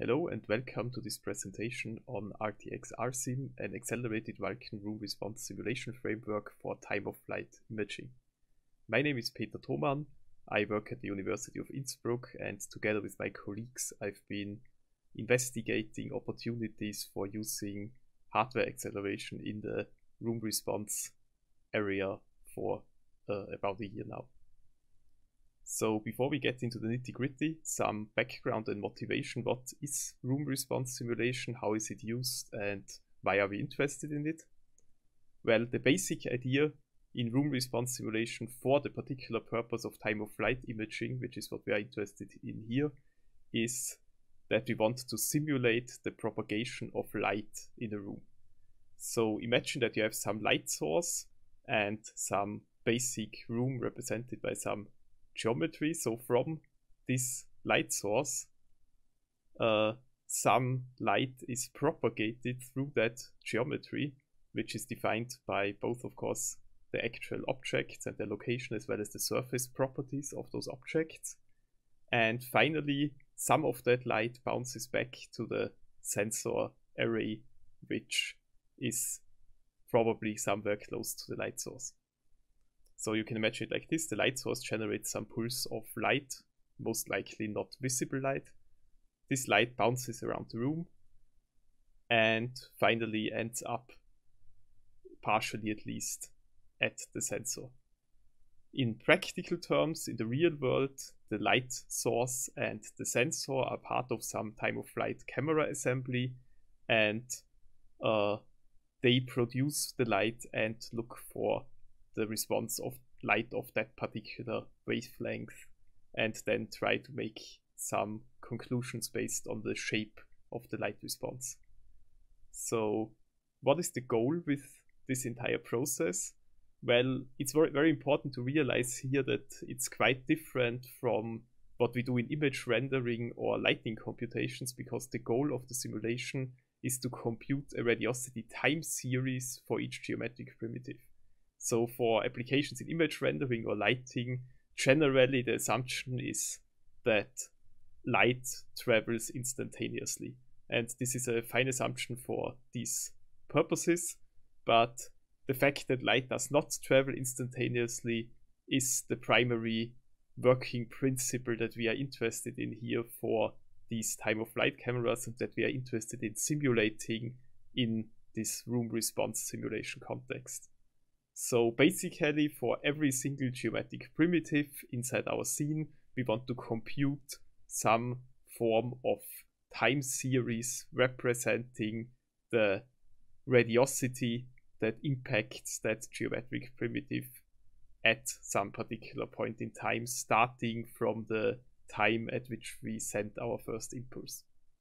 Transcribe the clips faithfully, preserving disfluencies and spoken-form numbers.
Hello and welcome to this presentation on R T X R Sim, an accelerated Vulkan room response simulation framework for time-of-flight imaging. My name is Peter Thomann. I work at the University of Innsbruck, and together with my colleagues I've been investigating opportunities for using hardware acceleration in the room response area for uh, about a year now. So before we get into the nitty-gritty, some background and motivation. What is room response simulation? How is it used? And why are we interested in it? Well, the basic idea in room response simulation for the particular purpose of time-of-flight imaging, which is what we are interested in here, is that we want to simulate the propagation of light in a room. So imagine that you have some light source and some basic room represented by some geometry. So from this light source, uh, some light is propagated through that geometry, which is defined by both, of course, the actual objects and their location, as well as the surface properties of those objects. And finally, some of that light bounces back to the sensor array, which is probably somewhere close to the light source. So you can imagine it like this: the light source generates some pulse of light, most likely not visible light. This light bounces around the room and finally ends up, partially at least, at the sensor. In practical terms, in the real world, the light source and the sensor are part of some time-of-flight camera assembly, and uh, they produce the light and look for the response of light of that particular wavelength, and then try to make some conclusions based on the shape of the light response. So what is the goal with this entire process? Well, it's very, very important to realize here that it's quite different from what we do in image rendering or lighting computations, because the goal of the simulation is to compute a radiosity time series for each geometric primitive. So for applications in image rendering or lighting, generally the assumption is that light travels instantaneously. And this is a fine assumption for these purposes, but the fact that light does not travel instantaneously is the primary working principle that we are interested in here for these time-of-flight cameras, and that we are interested in simulating in this room response simulation context. So basically, for every single geometric primitive inside our scene, we want to compute some form of time series representing the radiosity that impacts that geometric primitive at some particular point in time, starting from the time at which we sent our first impulse.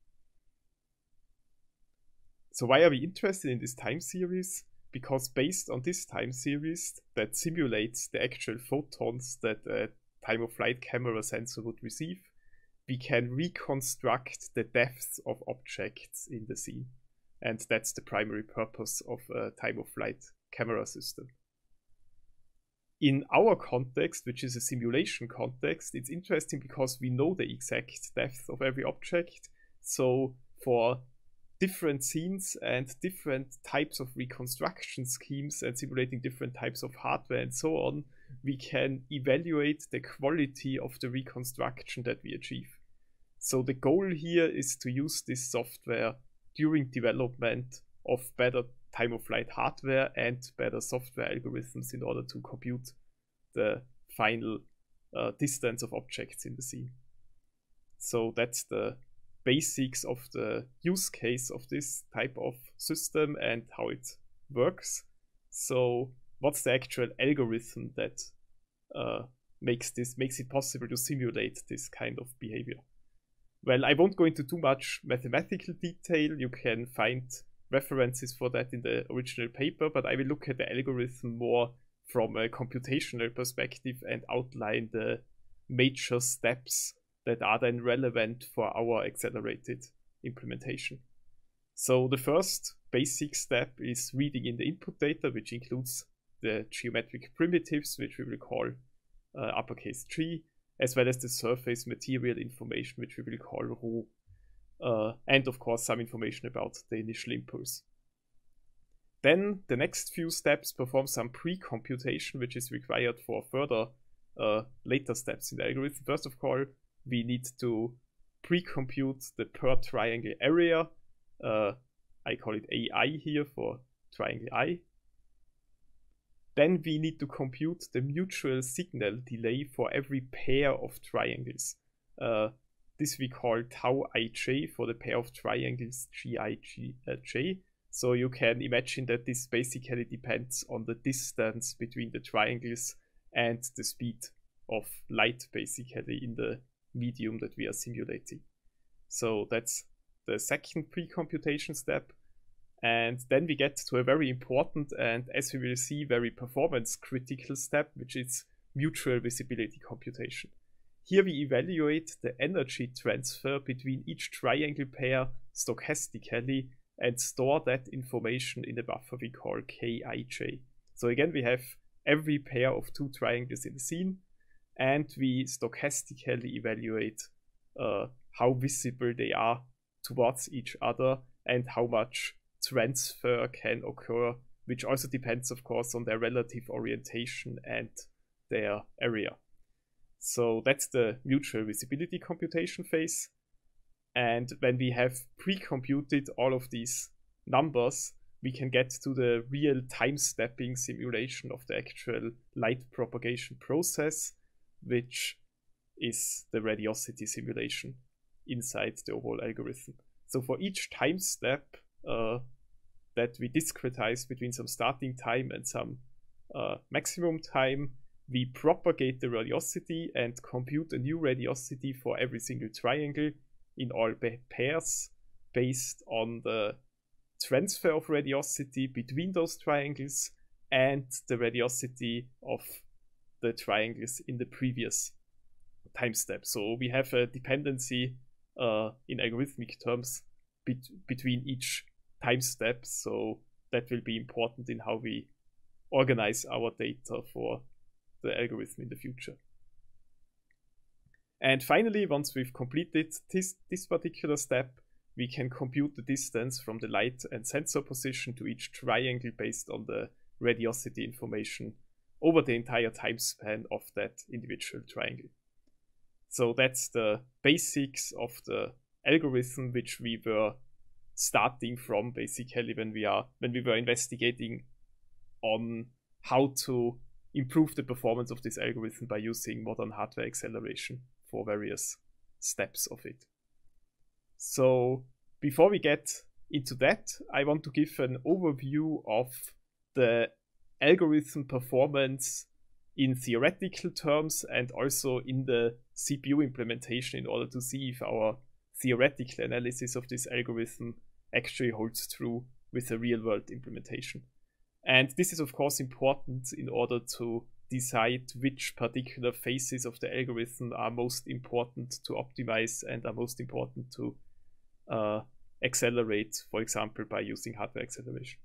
So why are we interested in this time series? Because based on this time series that simulates the actual photons that a time-of-flight camera sensor would receive, we can reconstruct the depths of objects in the scene. And that's the primary purpose of a time-of-flight camera system. In our context, which is a simulation context, it's interesting because we know the exact depth of every object. So for different scenes and different types of reconstruction schemes and simulating different types of hardware and so on, we can evaluate the quality of the reconstruction that we achieve. So the goal here is to use this software during development of better time-of-flight hardware and better software algorithms in order to compute the final uh, distance of objects in the scene. So that's the basics of the use case of this type of system and how it works. So what's the actual algorithm that uh, makes this makes it possible to simulate this kind of behavior? Well, I won't go into too much mathematical detail. You can find references for that in the original paper, but I will look at the algorithm more from a computational perspective and outline the major steps that are then relevant for our accelerated implementation. So the first basic step is reading in the input data, which includes the geometric primitives, which we will call uh, uppercase G, as well as the surface material information, which we will call rho. uh, and of course some information about the initial impulse. Then the next few steps perform some pre-computation, which is required for further uh, later steps in the algorithm. First of all, we need to pre-compute the per triangle area. Uh, I call it A I here for triangle I. Then we need to compute the mutual signal delay for every pair of triangles. Uh, this we call tau ij for the pair of triangles G I J. So you can imagine that this basically depends on the distance between the triangles and the speed of light basically in the medium that we are simulating. So that's the second pre-computation step. And then we get to a very important and, as we will see, very performance critical step, which is mutual visibility computation. Here we evaluate the energy transfer between each triangle pair stochastically and store that information in a buffer we call K I J. So again, we have every pair of two triangles in the scene, and we stochastically evaluate uh, how visible they are towards each other and how much transfer can occur, which also depends, of course, on their relative orientation and their area. So that's the mutual visibility computation phase. And when we have pre-computed all of these numbers, we can get to the real time-stepping simulation of the actual light propagation process, which is the radiosity simulation inside the overall algorithm. So for each time step uh, that we discretize between some starting time and some uh, maximum time, we propagate the radiosity and compute a new radiosity for every single triangle in all pairs based on the transfer of radiosity between those triangles and the radiosity of the triangles in the previous time step. So we have a dependency uh, in algorithmic terms bet between each time step, so that will be important in how we organize our data for the algorithm in the future. And finally, once we've completed this, this particular step, we can compute the distance from the light and sensor position to each triangle based on the radiosity information over the entire time span of that individual triangle. So that's the basics of the algorithm which we were starting from basically when we are when we were investigating on how to improve the performance of this algorithm by using modern hardware acceleration for various steps of it. So before we get into that, I want to give an overview of the algorithm performance in theoretical terms and also in the C P U implementation in order to see if our theoretical analysis of this algorithm actually holds true with a real-world implementation. And this is of course important in order to decide which particular phases of the algorithm are most important to optimize and are most important to uh, accelerate, for example, by using hardware acceleration.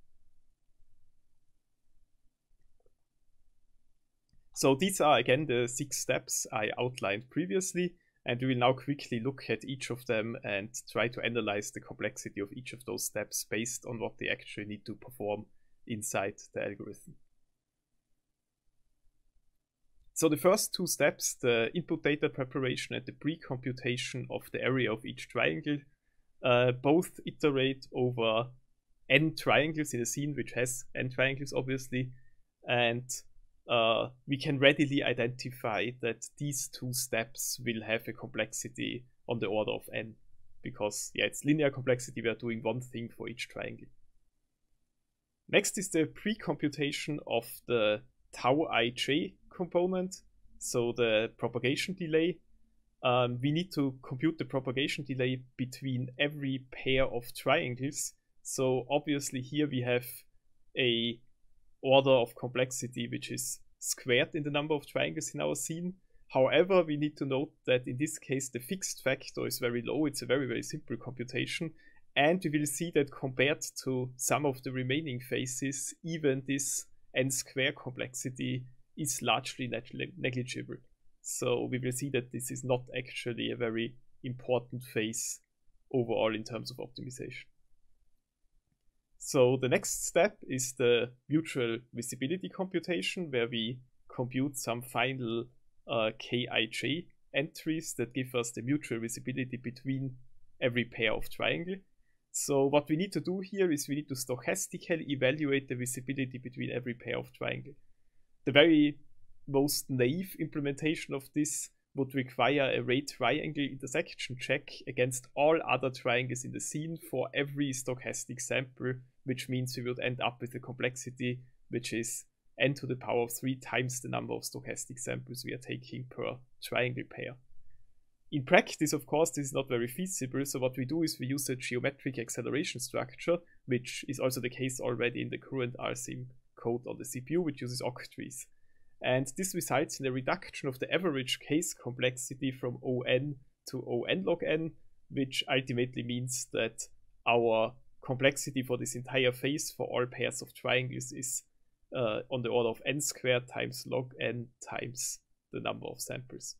So these are again the six steps I outlined previously, and we will now quickly look at each of them and try to analyze the complexity of each of those steps based on what they actually need to perform inside the algorithm. So the first two steps, the input data preparation and the pre-computation of the area of each triangle, uh, both iterate over n triangles in a scene which has n triangles obviously, and uh, we can readily identify that these two steps will have a complexity on the order of n, because yeah, it's linear complexity, we are doing one thing for each triangle. Next is the pre-computation of the tau ij component, so the propagation delay. Um, we need to compute the propagation delay between every pair of triangles. So obviously here we have a order of complexity which is squared in the number of triangles in our scene. However, we need to note that in this case the fixed factor is very low. It's a very, very simple computation. And we will see that compared to some of the remaining phases, even this n square complexity is largely negligible. So we will see that this is not actually a very important phase overall in terms of optimization. So the next step is the mutual visibility computation, where we compute some final uh, K I J entries that give us the mutual visibility between every pair of triangle. So what we need to do here is we need to stochastically evaluate the visibility between every pair of triangle. The very most naive implementation of this would require a ray triangle intersection check against all other triangles in the scene for every stochastic sample, which means we would end up with a complexity which is n to the power of three times the number of stochastic samples we are taking per triangle pair. In practice, of course, this is not very feasible, so what we do is we use a geometric acceleration structure, which is also the case already in the current R SIM code on the C P U, which uses octrees. And this results in a reduction of the average case complexity from O N to O N log n, which ultimately means that our complexity for this entire phase for all pairs of triangles is uh, on the order of n squared times log n times the number of samples.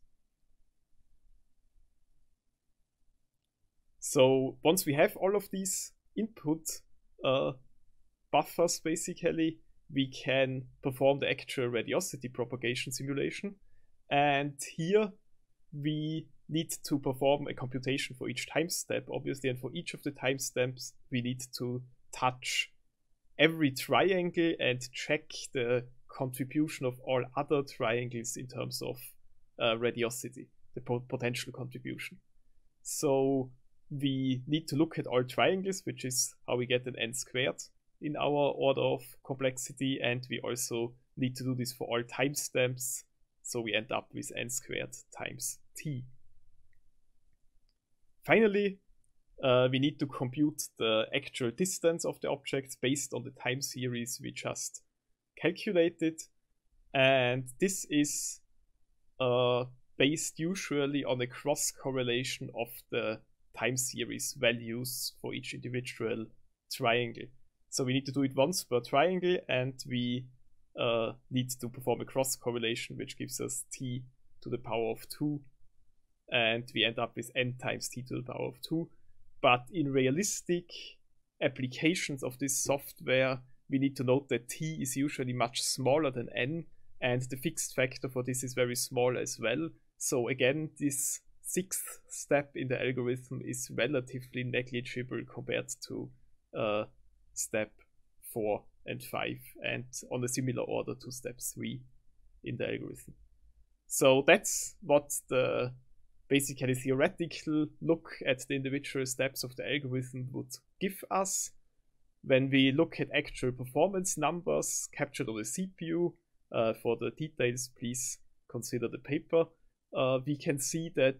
So once we have all of these input uh, buffers, basically, we can perform the actual radiosity propagation simulation. And here we need to perform a computation for each time step, obviously, and for each of the time steps we need to touch every triangle and check the contribution of all other triangles in terms of uh, radiosity, the po potential contribution. So we need to look at all triangles, which is how we get an n squared in our order of complexity, and we also need to do this for all timestamps, so we end up with n squared times t. Finally, uh, we need to compute the actual distance of the objects based on the time series we just calculated, and this is uh, based usually on a cross correlation of the time series values for each individual triangle. So we need to do it once per triangle, and we uh, need to perform a cross correlation, which gives us t to the power of two, and we end up with n times t to the power of two. But in realistic applications of this software, we need to note that t is usually much smaller than n, and the fixed factor for this is very small as well. So again, this sixth step in the algorithm is relatively negligible compared to uh, step four and five, and on a similar order to step three in the algorithm. So that's what the basically theoretical look at the individual steps of the algorithm would give us. When we look at actual performance numbers captured on the C P U, uh, for the details, please consider the paper. Uh, we can see that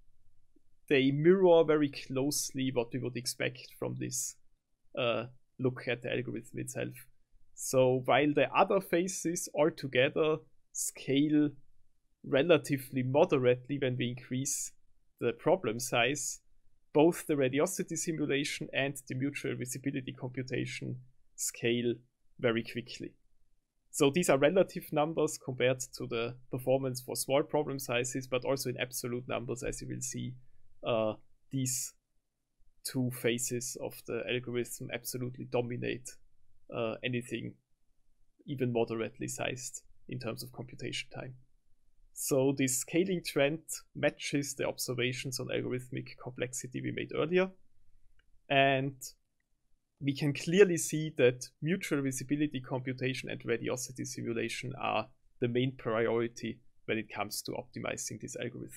they mirror very closely what we would expect from this uh, look at the algorithm itself. So while the other phases altogether scale relatively moderately when we increase the problem size, both the radiosity simulation and the mutual visibility computation scale very quickly. So these are relative numbers compared to the performance for small problem sizes, but also in absolute numbers, as you will see, uh, these two phases of the algorithm absolutely dominate uh, anything even moderately sized in terms of computation time. So this scaling trend matches the observations on algorithmic complexity we made earlier, and we can clearly see that mutual visibility computation and radiosity simulation are the main priority when it comes to optimizing this algorithm.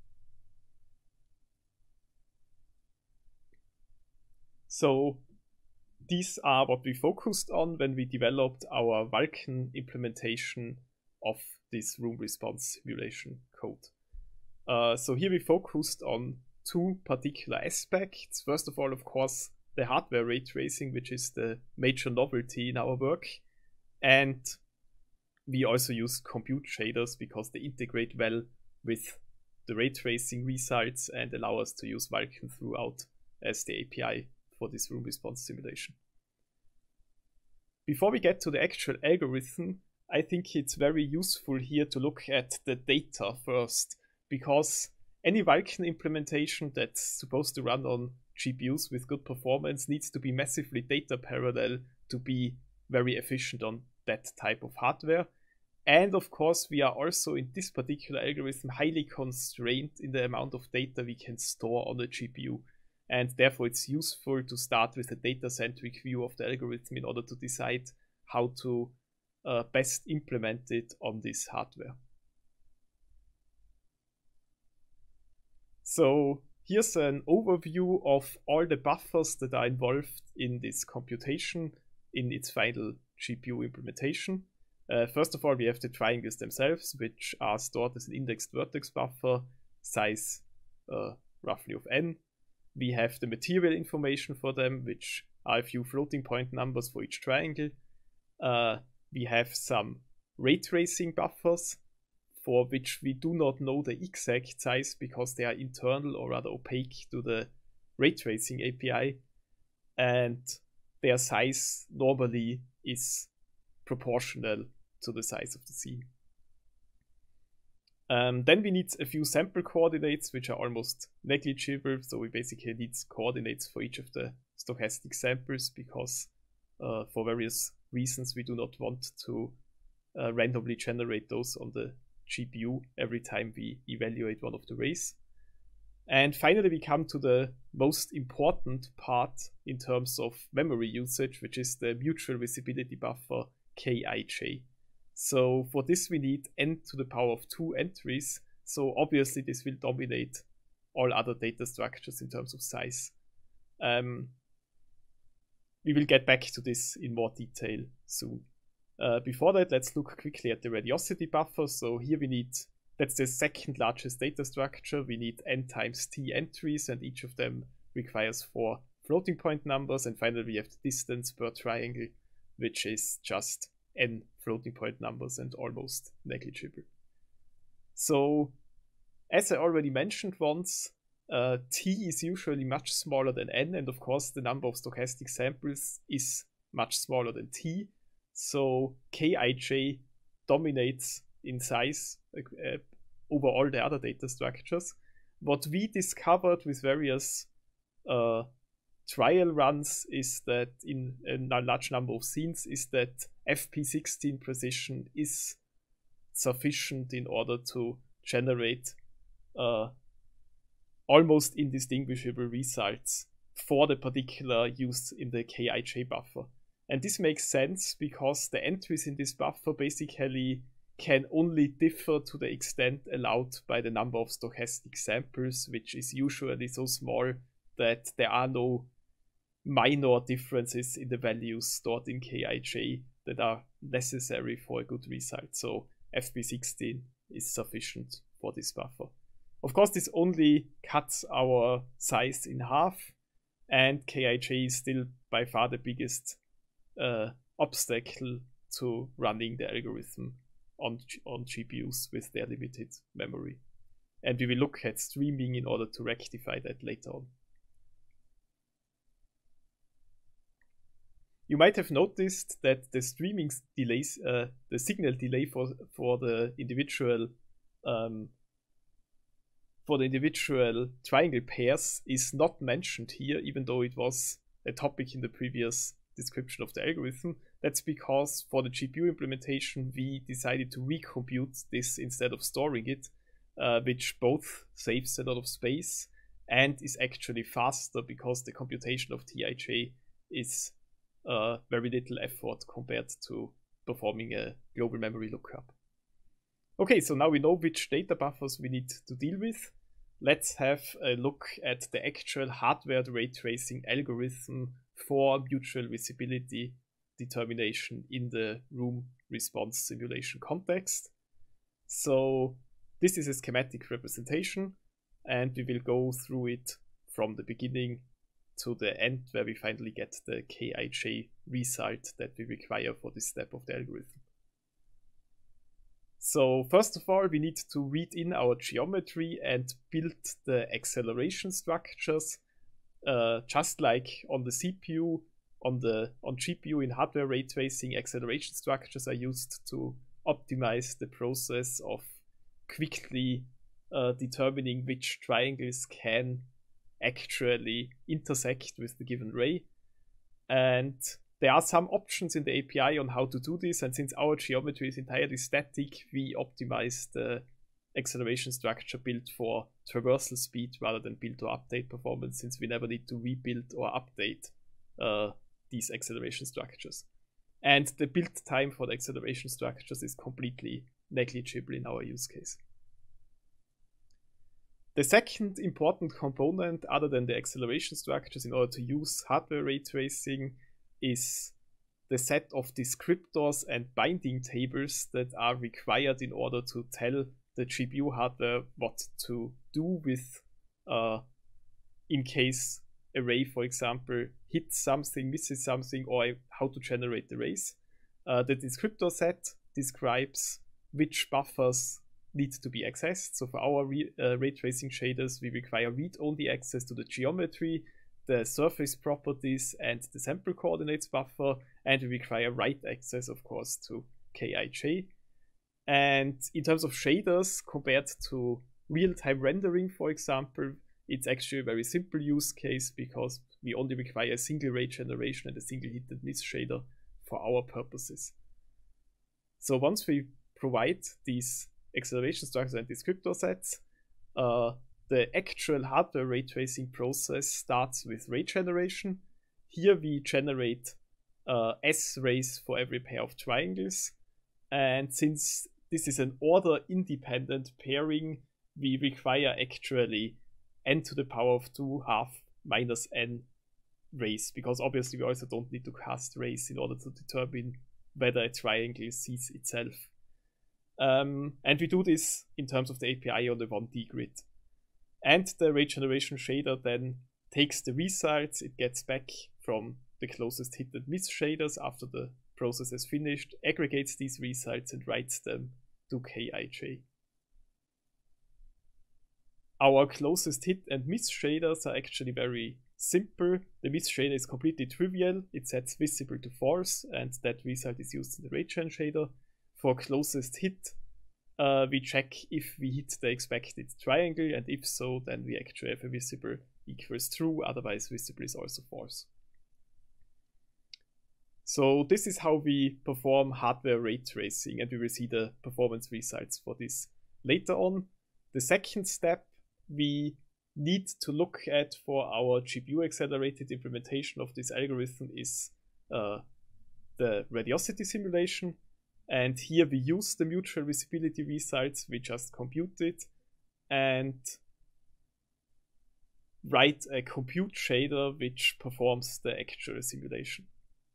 So these are what we focused on when we developed our Vulkan implementation of this room response simulation code. Uh, so here we focused on two particular aspects. First of all, of course, the hardware ray tracing, which is the major novelty in our work. And we also use compute shaders because they integrate well with the ray tracing results and allow us to use Vulkan throughout as the A P I for this room response simulation. Before we get to the actual algorithm, I think it's very useful here to look at the data first, because any Vulkan implementation that's supposed to run on G P Us with good performance needs to be massively data parallel to be very efficient on that type of hardware. And of course, we are also in this particular algorithm highly constrained in the amount of data we can store on the G P U. And therefore, it's useful to start with a data-centric view of the algorithm in order to decide how to uh, best implement it on this hardware. So here's an overview of all the buffers that are involved in this computation in its final G P U implementation. Uh, first of all, we have the triangles themselves, which are stored as an indexed vertex buffer, size uh, roughly of n. We have the material information for them, which are a few floating point numbers for each triangle. Uh, we have some ray tracing buffers, for which we do not know the exact size because they are internal or rather opaque to the ray tracing A P I. And their size normally is proportional to the size of the scene. Um, then we need a few sample coordinates, which are almost negligible. So we basically need coordinates for each of the stochastic samples because uh, for various reasons we do not want to uh, randomly generate those on the G P U every time we evaluate one of the rays. And finally, we come to the most important part in terms of memory usage, which is the mutual visibility buffer K I J. So for this we need n to the power of two entries. So obviously this will dominate all other data structures in terms of size. Um, we will get back to this in more detail soon. Uh, before that, let's look quickly at the radiosity buffer. So here we need, that's the second largest data structure. We need n times t entries, and each of them requires four floating point numbers. And finally we have the distance per triangle, which is just n floating point numbers and almost negligible. So, as I already mentioned once, uh, t is usually much smaller than n, and of course the number of stochastic samples is much smaller than t. So K I J dominates in size uh, over all the other data structures. What we discovered with various uh, trial runs is that in a large number of scenes is that F P sixteen precision is sufficient in order to generate uh, almost indistinguishable results for the particular use in the K I J buffer. And this makes sense because the entries in this buffer basically can only differ to the extent allowed by the number of stochastic samples, which is usually so small that there are no minor differences in the values stored in K I J that are necessary for a good result. So F P sixteen is sufficient for this buffer. Of course, this only cuts our size in half, and K I J is still by far the biggest uh, obstacle to running the algorithm on, on G P Us with their limited memory. And we will look at streaming in order to rectify that later on. You might have noticed that the streaming delays, uh, the signal delay for for the individual um, for the individual triangle pairs is not mentioned here, even though it was a topic in the previous description of the algorithm. That's because for the G P U implementation, we decided to recompute this instead of storing it, uh, which both saves a lot of space and is actually faster because the computation of T I J is Uh, very little effort compared to performing a global memory lookup. Okay, so now we know which data buffers we need to deal with. Let's have a look at the actual hardware ray tracing algorithm for mutual visibility determination in the room response simulation context. So this is a schematic representation, and we will go through it from the beginning to the end, where we finally get the K I J result that we require for this step of the algorithm. So first of all, we need to read in our geometry and build the acceleration structures. Uh, just like on the C P U, on the on G P U in hardware ray tracing, acceleration structures are used to optimize the process of quickly uh, determining which triangles can actually intersect with the given ray. And there are some options in the A P I on how to do this, and since our geometry is entirely static, we optimize the acceleration structure built for traversal speed rather than build or update performance, since we never need to rebuild or update uh, these acceleration structures. And the build time for the acceleration structures is completely negligible in our use case. The second important component, other than the acceleration structures, in order to use hardware ray tracing is the set of descriptors and binding tables that are required in order to tell the G P U hardware what to do with, uh, in case a ray, for example, hits something, misses something, or how to generate the rays. Uh, the descriptor set describes which buffers need to be accessed. So for our re uh, ray tracing shaders, we require read-only access to the geometry, the surface properties, and the sample coordinates buffer, and we require write access, of course, to K I J. And in terms of shaders, compared to real-time rendering, for example, it's actually a very simple use case because we only require a single ray generation and a single hit and miss shader for our purposes. So once we provide these acceleration structures and descriptor sets, uh, the actual hardware ray tracing process starts with ray generation. Here we generate uh, S rays for every pair of triangles. And since this is an order independent pairing, we require actually n to the power of two half minus n rays, because obviously we also don't need to cast rays in order to determine whether a triangle sees itself. Um, and we do this in terms of the A P I on the one D grid. And the ray generation shader then takes the results it gets back from the closest hit and miss shaders after the process has finished, aggregates these results and writes them to K I J. Our closest hit and miss shaders are actually very simple. The miss shader is completely trivial. It sets visible to false, and that result is used in the ray gen shader. For closest hit, uh, we check if we hit the expected triangle, and if so, then we actually have a visible equals true, otherwise visible is also false. So this is how we perform hardware ray tracing, and we will see the performance results for this later on. The second step we need to look at for our G P U accelerated implementation of this algorithm is uh, the radiosity simulation. And here we use the mutual visibility results we just computed and write a compute shader which performs the actual simulation.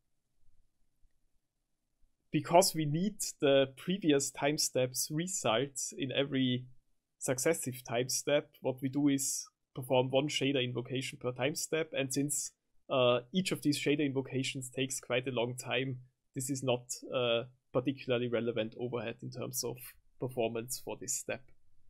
Because we need the previous time steps results in every successive time step, what we do is perform one shader invocation per time step, and since uh, each of these shader invocations takes quite a long time, this is not uh, particularly relevant overhead in terms of performance for this step.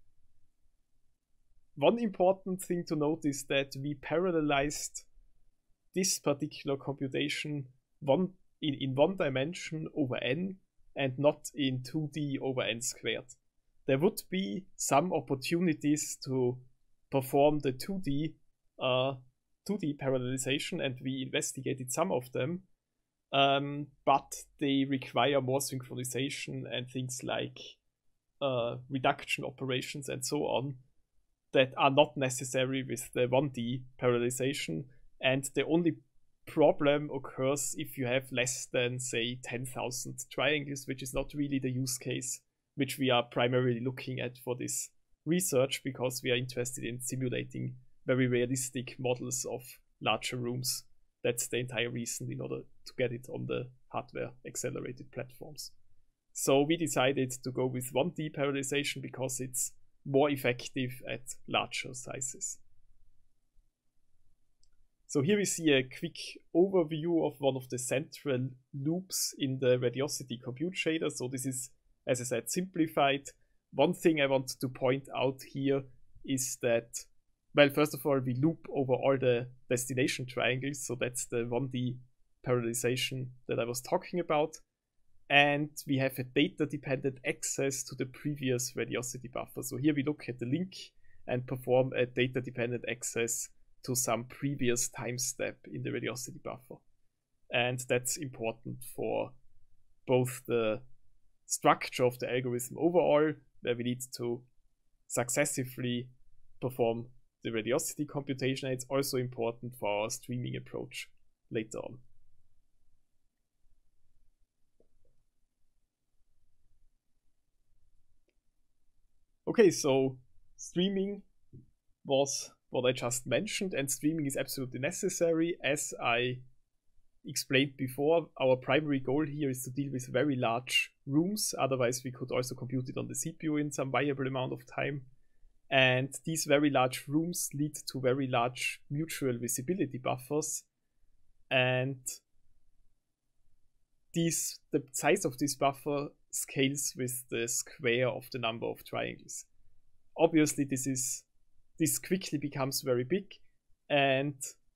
One important thing to note is that we parallelized this particular computation one in, in one dimension over n and not in two D over n squared. There would be some opportunities to perform the two D uh, two D parallelization, and we investigated some of them, um, but they require more synchronization and things like uh, reduction operations and so on that are not necessary with the one D parallelization, and the only problem occurs if you have less than, say, ten thousand triangles, which is not really the use case which we are primarily looking at for this research, because we are interested in simulating very realistic models of larger rooms. That's the entire reason in order to get it on the hardware accelerated platforms. So we decided to go with one D parallelization because it's more effective at larger sizes. So here we see a quick overview of one of the central loops in the radiosity compute shader. So this is, as I said, simplified. One thing I want to point out here is that, well, first of all, we loop over all the destination triangles. So that's the one D parallelization that I was talking about. And we have a data-dependent access to the previous radiosity buffer. So here we look at the link and perform a data-dependent access to some previous time step in the radiosity buffer. And that's important for both the structure of the algorithm overall, where we need to successively perform the radiosity computation, and it's also important for our streaming approach later on. Okay, so streaming was what I just mentioned, and streaming is absolutely necessary. As I explained before, our primary goal here is to deal with very large rooms, otherwise we could also compute it on the C P U in some viable amount of time. And these very large rooms lead to very large mutual visibility buffers, and these, the size of this buffer scales with the square of the number of triangles. Obviously this is this quickly becomes very big, and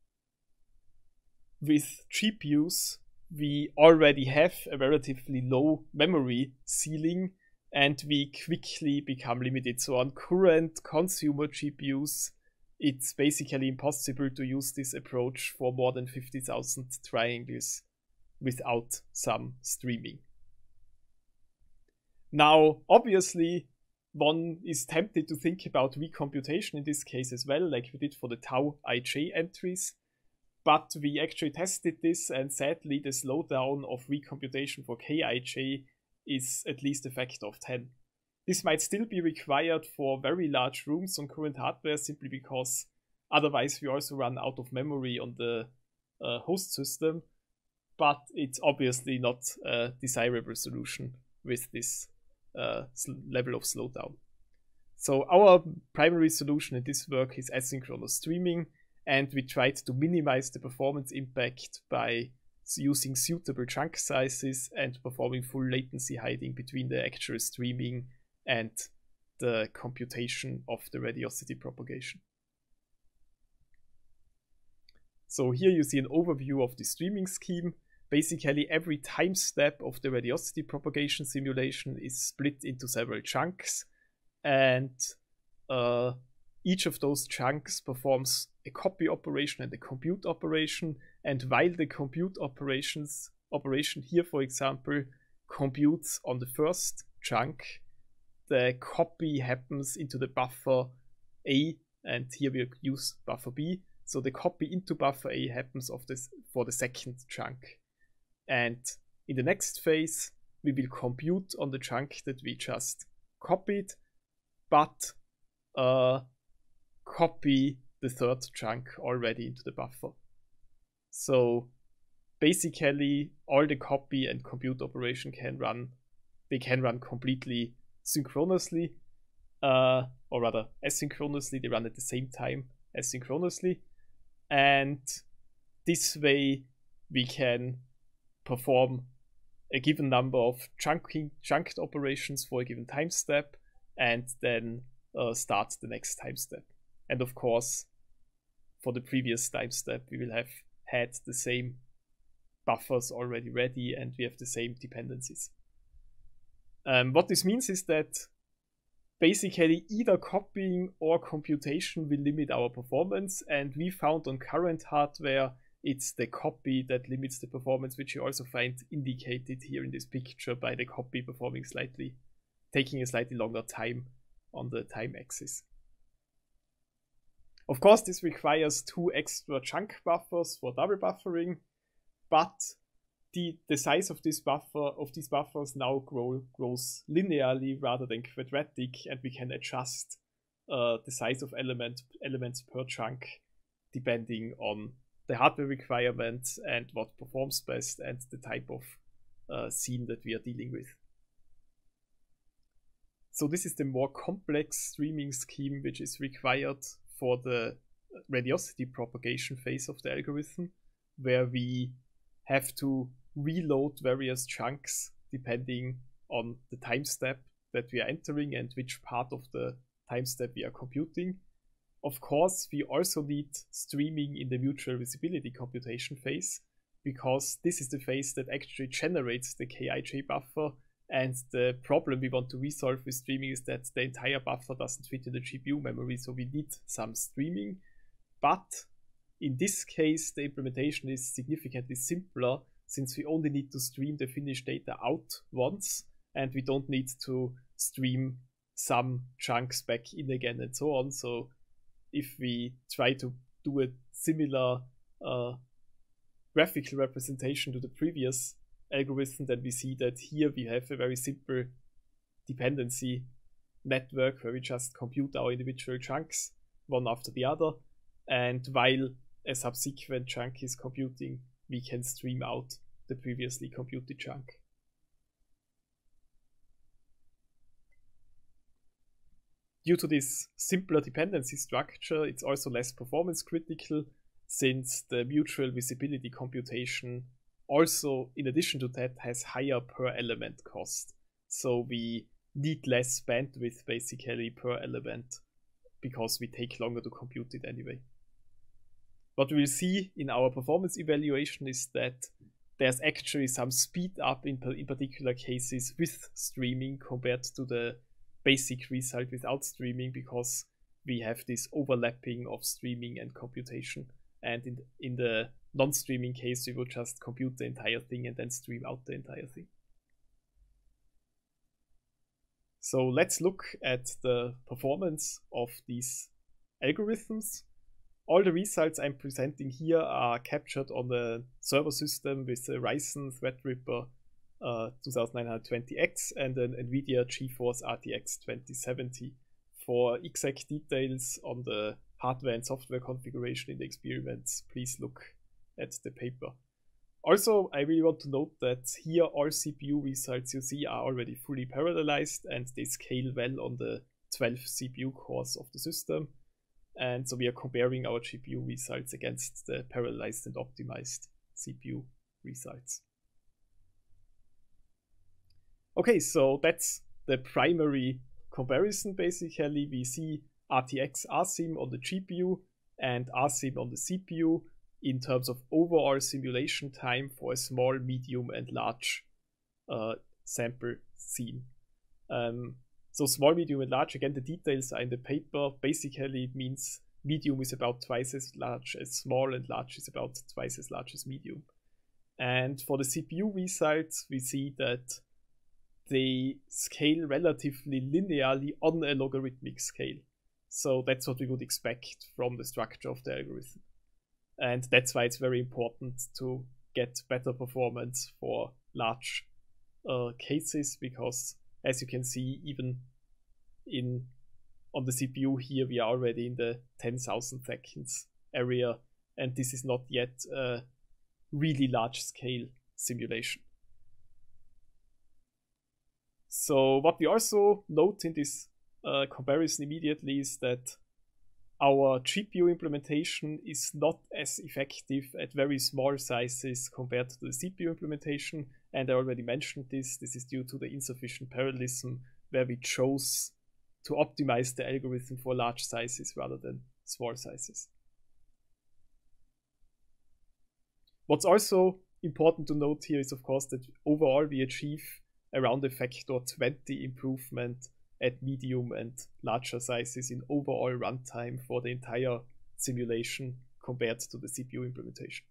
with G P Us we already have a relatively low memory ceiling, and we quickly become limited. So on current consumer G P Us, it's basically impossible to use this approach for more than fifty thousand triangles without some streaming. Now, obviously, one is tempted to think about recomputation in this case as well, like we did for the tau ij entries. But we actually tested this, and sadly the slowdown of recomputation for k I j is at least a factor of ten. This might still be required for very large rooms on current hardware, simply because otherwise we also run out of memory on the uh, host system, but it's obviously not a desirable solution with this uh, level of slowdown. So our primary solution in this work is asynchronous streaming, and we tried to minimize the performance impact by using suitable chunk sizes and performing full latency hiding between the actual streaming and the computation of the radiosity propagation. So here you see an overview of the streaming scheme. Basically every time step of the radiosity propagation simulation is split into several chunks, and uh, each of those chunks performs a copy operation and a compute operation, and while the compute operations operation here, for example, computes on the first chunk, the copy happens into the buffer A, and here we use buffer B. So the copy into buffer A happens of this for the second chunk. And in the next phase, we will compute on the chunk that we just copied, but uh, copy the third chunk already into the buffer. So basically all the copy and compute operation can run, they can run completely synchronously, uh, or rather asynchronously, they run at the same time asynchronously. And this way we can perform a given number of chunking, chunked operations for a given time step, and then uh, start the next time step. And of course, for the previous time step, we will have had the same buffers already ready, and we have the same dependencies. Um, what this means is that basically either copying or computation will limit our performance, and we found on current hardware it's the copy that limits the performance, which you also find indicated here in this picture by the copy performing slightly, taking a slightly longer time on the time axis. Of course, this requires two extra chunk buffers for double buffering, but the, the size of this buffer of these buffers now grow, grows linearly rather than quadratic, and we can adjust uh, the size of element, elements per chunk depending on the hardware requirements and what performs best and the type of uh, scene that we are dealing with. So this is the more complex streaming scheme which is required for the radiosity propagation phase of the algorithm, where we have to reload various chunks depending on the time step that we are entering and which part of the time step we are computing. Of course, we also need streaming in the mutual visibility computation phase, because this is the phase that actually generates the k I j buffer, and the problem we want to resolve with streaming is that the entire buffer doesn't fit in the G P U memory, so we need some streaming. But in this case, the implementation is significantly simpler since we only need to stream the finished data out once and we don't need to stream some chunks back in again and so on. So if we try to do a similar uh, graphical representation to the previous algorithm, then we see that here we have a very simple dependency network where we just compute our individual chunks one after the other, and while a subsequent chunk is computing, we can stream out the previously computed chunk. Due to this simpler dependency structure, it's also less performance critical, since the mutual visibility computation also, in addition to that, has higher per element cost. So we need less bandwidth basically per element because we take longer to compute it anyway. What we'll see in our performance evaluation is that there's actually some speed up in, in particular cases with streaming compared to the basic result without streaming, because we have this overlapping of streaming and computation. And in, in the non-streaming case, we would just compute the entire thing and then stream out the entire thing. So let's look at the performance of these algorithms. All the results I'm presenting here are captured on the server system with the Ryzen Threadripper uh, twenty-nine twenty X and an NVIDIA GeForce R T X twenty seventy. For exact details on the hardware and software configuration in the experiments, please look at the paper. Also, I really want to note that here all C P U results you see are already fully parallelized and they scale well on the twelve C P U cores of the system. And so we are comparing our G P U results against the parallelized and optimized C P U results. Okay, so that's the primary comparison basically. We see R T X R SIM on the G P U and R SIM on the C P U in terms of overall simulation time for a small, medium, and large uh, sample scene. Um, so small, medium, and large, again, the details are in the paper. Basically, it means medium is about twice as large as small, and large is about twice as large as medium. And for the C P U results, we see that they scale relatively linearly on a logarithmic scale. So that's what we would expect from the structure of the algorithm. And that's why it's very important to get better performance for large uh, cases, because as you can see, even in on the C P U here, we are already in the ten thousand seconds area, and this is not yet a really large scale simulation. So what we also note in this uh, comparison immediately is that our G P U implementation is not as effective at very small sizes compared to the C P U implementation, and I already mentioned this. This is due to the insufficient parallelism, where we chose to optimize the algorithm for large sizes rather than small sizes. What's also important to note here is, of course, that overall we achieve around a factor twenty improvement at medium and larger sizes in overall runtime for the entire simulation compared to the C P U implementation.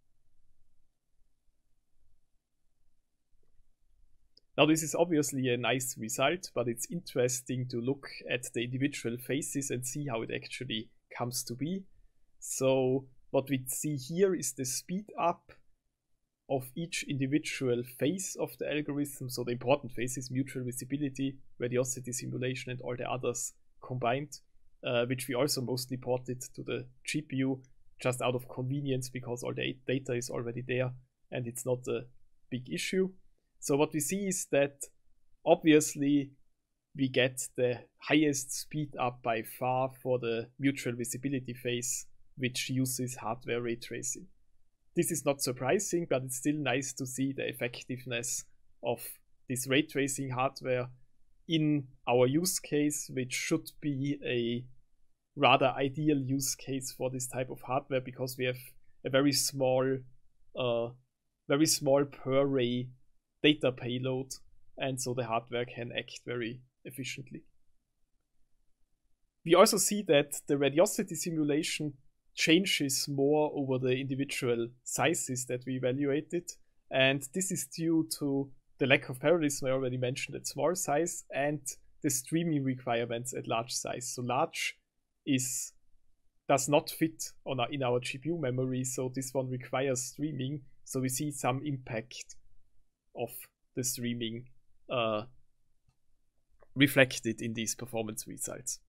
Now, this is obviously a nice result, but it's interesting to look at the individual phases and see how it actually comes to be. So what we see here is the speed up of each individual phase of the algorithm. So the important phase is mutual visibility, radiosity simulation, and all the others combined, uh, which we also mostly ported to the G P U just out of convenience, because all the data is already there and it's not a big issue. So what we see is that obviously we get the highest speed up by far for the mutual visibility phase, which uses hardware ray tracing. This is not surprising, but it's still nice to see the effectiveness of this ray tracing hardware in our use case, which should be a rather ideal use case for this type of hardware, because we have a very small, uh, very small per ray data payload, and so the hardware can act very efficiently. We also see that the radiosity simulation changes more over the individual sizes that we evaluated. And this is due to the lack of parallelism I already mentioned at small size and the streaming requirements at large size. So large is does not fit on our, in our G P U memory, so this one requires streaming. So we see some impact of the streaming uh, reflected in these performance results.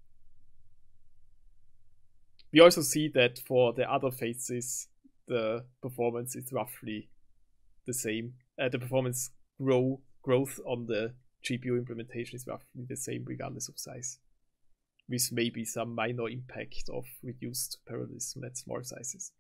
We also see that for the other phases, the performance is roughly the same. Uh, the performance grow, growth on the G P U implementation is roughly the same regardless of size, with maybe some minor impact of reduced parallelism at small sizes.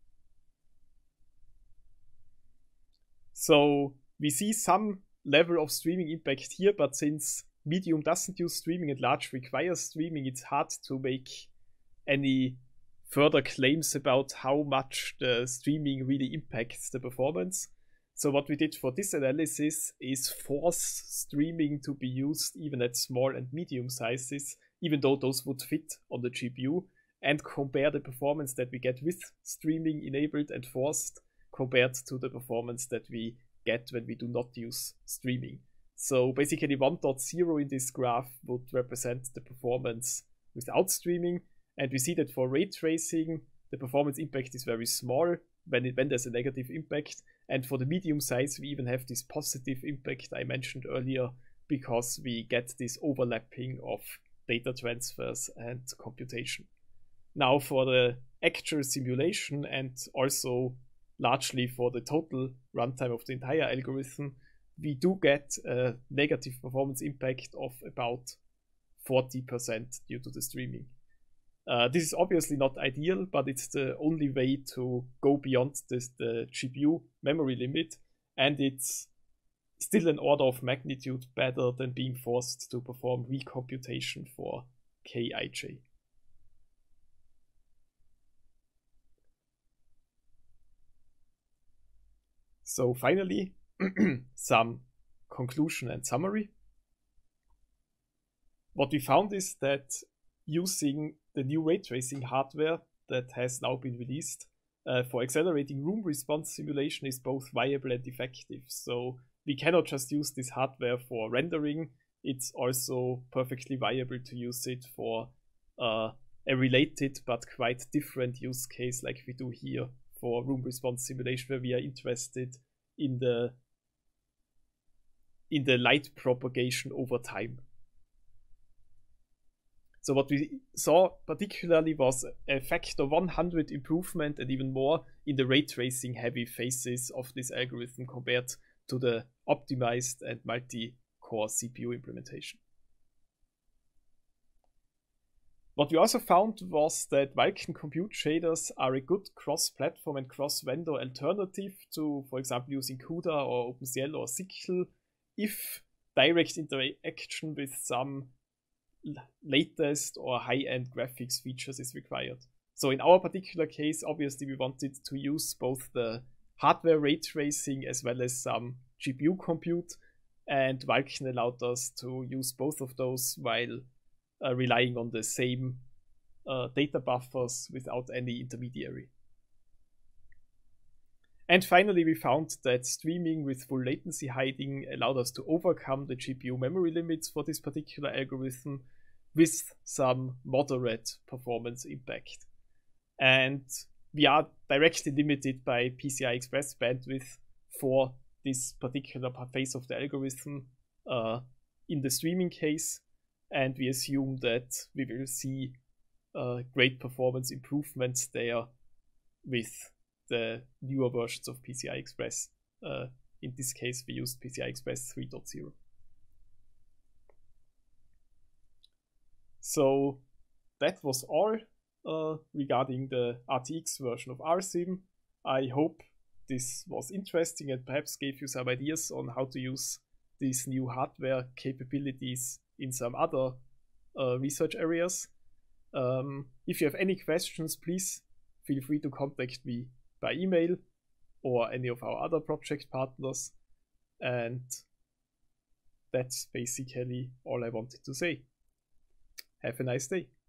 So we see some level of streaming impact here, but since medium doesn't use streaming and large requires streaming, it's hard to make any further claims about how much the streaming really impacts the performance. So what we did for this analysis is force streaming to be used even at small and medium sizes, even though those would fit on the G P U, and compare the performance that we get with streaming enabled and forced compared to the performance that we get when we do not use streaming. So basically one point zero in this graph would represent the performance without streaming, and we see that for ray tracing the performance impact is very small when, it, when there's a negative impact, and for the medium size we even have this positive impact I mentioned earlier because we get this overlapping of data transfers and computation. Now for the actual simulation and also largely for the total runtime of the entire algorithm, we do get a negative performance impact of about forty percent due to the streaming. Uh, this is obviously not ideal, but it's the only way to go beyond this, the G P U memory limit, and it's still an order of magnitude better than being forced to perform recomputation for K I J. So finally, some conclusion and summary. What we found is that using the new ray tracing hardware that has now been released uh, for accelerating room response simulation is both viable and effective. So we cannot just use this hardware for rendering, it's also perfectly viable to use it for uh, a related but quite different use case like we do here for room response simulation, where we are interested in the in the light propagation over time. So what we saw particularly was a factor one hundred improvement and even more in the ray tracing heavy phases of this algorithm compared to the optimized and multi-core C P U implementation. What we also found was that Vulkan compute shaders are a good cross-platform and cross-vendor alternative to, for example, using CUDA or OpenCL or S Y C L if direct interaction with some latest or high-end graphics features is required. So in our particular case, obviously we wanted to use both the hardware ray tracing as well as some G P U compute, and Vulkan allowed us to use both of those while uh, relying on the same uh, data buffers without any intermediary. And finally, we found that streaming with full latency hiding allowed us to overcome the G P U memory limits for this particular algorithm with some moderate performance impact. And we are directly limited by P C I Express bandwidth for this particular phase of the algorithm uh, in the streaming case, and we assume that we will see uh, great performance improvements there with the newer versions of P C I Express. Uh, in this case, we used P C I Express three point zero. So that was all uh, regarding the R T X version of R SIM. I hope this was interesting and perhaps gave you some ideas on how to use these new hardware capabilities in some other uh, research areas. Um, if you have any questions, please feel free to contact me by email or any of our other project partners. And that's basically all I wanted to say. Have a nice day.